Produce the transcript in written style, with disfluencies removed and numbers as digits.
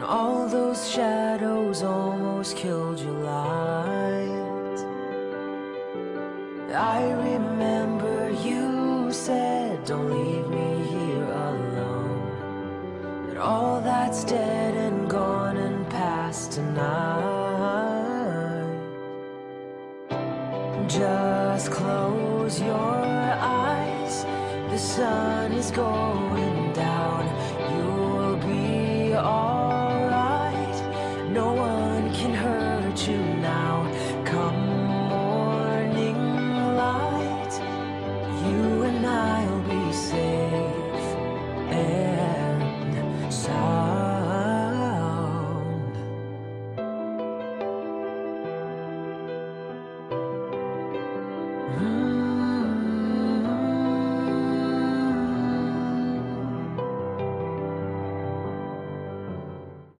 All those shadows almost killed your light. I remember you said, don't leave me here alone. But all that's dead and gone and past tonight. Just close your eyes, the sun is going